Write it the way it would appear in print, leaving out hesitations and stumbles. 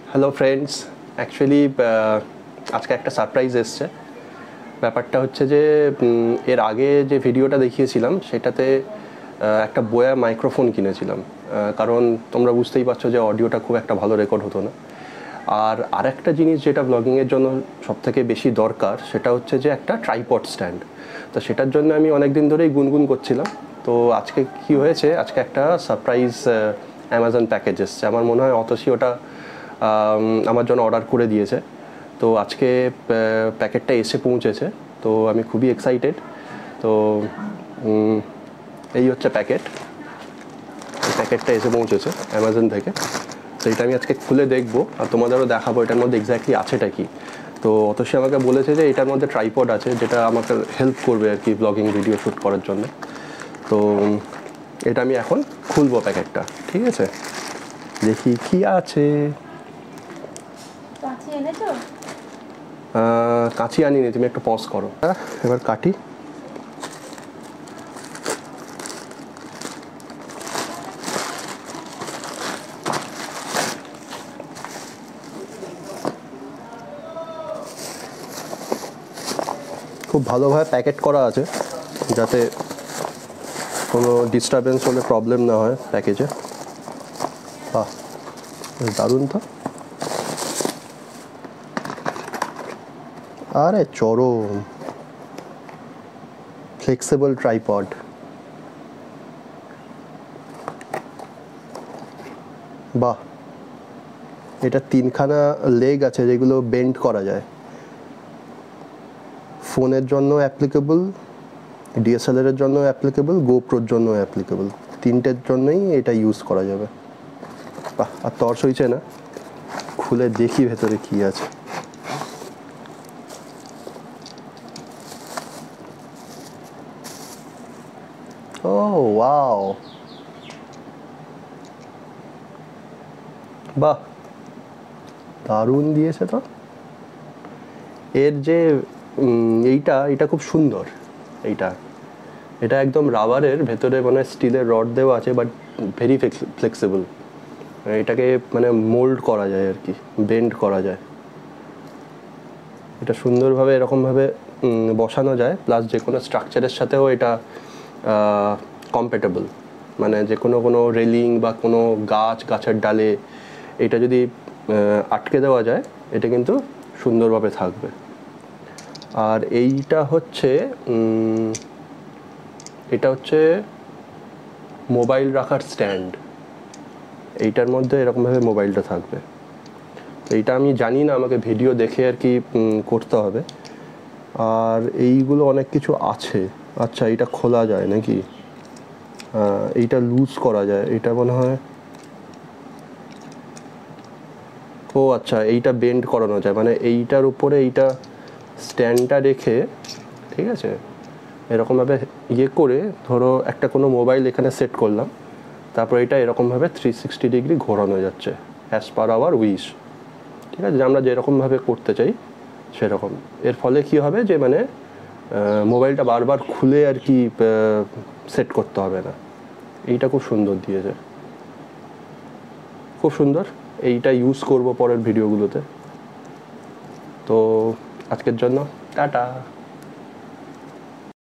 Hello friends, actually আজকে একটা surprise এসছে। ব্যাপারটা হচ্ছে যে এর আগে যে ভিডিওটা দেখিয়েছিলাম সেটাতে একটা বোয়া মাইক্রোফোন কিনেছিলাম, কারণ তোমরা বুঝতেই পারছো যে অডিওটা খুব একটা ভালো রেকর্ড হতো না। আর আরেকটা জিনিস যেটা ব্লগিংয়ের জন্য সবথেকে বেশি দরকার সেটা হচ্ছে যে একটা ট্রাইপড স্ট্যান্ড। তো সেটার জন্য আমি অনেক দিন ধরেই গুনগুন করছিলাম। তো আজকে কি হয়েছে, আজকে একটা সারপ্রাইজ অ্যামাজন প্যাকেজ এসছে। আমার মনে হয় অতসী ওটা আমার জন্য অর্ডার করে দিয়েছে। তো আজকে প্যাকেটটা এসে পৌঁছেছে, তো আমি খুবই এক্সাইটেড। তো এই হচ্ছে প্যাকেটটা এসে পৌঁছেছে অ্যামাজন থেকে। তো এটা আমি আজকে খুলে দেখবো আর তোমাদেরও দেখাবো এটার মধ্যে এক্স্যাক্টলি আছেটা কি। তো অতসী আমাকে বলেছে যে এটার মধ্যে ট্রাইপড আছে, যেটা আমাকে হেল্প করবে আর কি ব্লগিং ভিডিও শ্যুট করার জন্য। তো এটা আমি এখন খুলবো প্যাকেটটা, ঠিক আছে? দেখি কি আছে। কাঁচি আনিনি, তুমি একটু পজ করো। এবার কাটি। খুব ভালোভাবে প্যাকেট করা আছে যাতে কোনো ডিস্টারবেন্স হলে প্রবলেম না হয় প্যাকেজে। বাহ, দারুণ তো। আরে চরম ফ্লেক্সিবল ট্রাইপড। বাহ, এটা তিনখানা লেগ আছে যেগুলো বেন্ড করা যায়। ফোনের জন্য অ্যাপ্লিকেবল, ডিএসএলআর এর জন্য অ্যাপ্লিকেবল, গোপ্রোর জন্য অ্যাপ্লিকেবল। তিনটের জন্যই এটা ইউজ করা যাবে। বাহ, আর টর্চ হয়েছে না, খুলে দেখি ভেতরে কি আছে। ও ওয়াও, বাহ দারুণ দিয়েছে তো। এর যে এইটা খুব সুন্দর। এটা একদম রাবারের, ভেতরে মানে স্টিলের রড দেওয়া আছে, বাট ভেরি ফ্লেক্সিবল। এটাকে মানে মোল্ড করা যায় আর কি, বেন্ড করা যায়। এটা সুন্দরভাবে এরকমভাবে বসানো যায়, প্লাস যে কোনো স্ট্রাকচারের সাথেও এটা কম্প্যাটেবল। মানে যে কোনো রেলিং বা কোনো গাছের ডালে এটা যদি আটকে দেওয়া যায়, এটা কিন্তু সুন্দরভাবে থাকবে। আর এটা হচ্ছে মোবাইল রাখার স্ট্যান্ড। এইটার মধ্যে এরকমভাবে মোবাইলটা থাকবে। এইটা আমি জানি না, আমাকে ভিডিও দেখে আর কি করতে হবে। আর এইগুলো অনেক কিছু আছে। আচ্ছা, এইটা খোলা যায় নাকি? এইটা লুজ করা যায়, এটা মনে হয়। ও আচ্ছা, এইটা বেন্ড করানো যায়, মানে এইটার উপরে এইটা স্ট্যান্ডটা রেখে, ঠিক আছে, এরকমভাবে ইয়ে করে ধরো একটা কোনো মোবাইল এখানে সেট করলাম, তারপর এটা এরকমভাবে 360 ডিগ্রি ঘোরানো যাচ্ছে অ্যাজ পার আওয়ার উইশ। ঠিক আছে, যে আমরা যেরকমভাবে করতে চাই সেরকম। এর ফলে কি হবে যে মানে মোবাইলটা বারবার খুলে আর কি সেট করতে হবে না। এইটা খুব সুন্দর দিয়েছে, খুব সুন্দর। এইটা ইউজ করব পরের ভিডিওগুলোতে। তো আজকের জন্য টাটা।